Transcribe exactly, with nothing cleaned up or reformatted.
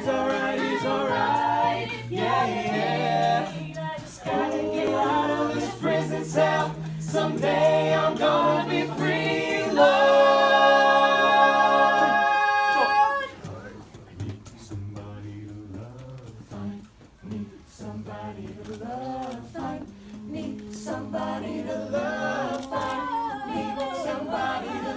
He's alright, he's alright. Yeah, yeah. Gotta get out of this prison cell. Someday I'm gonna be free, Lord. Need somebody to love, find. Need somebody to love, find. Need somebody to love, find. Need somebody to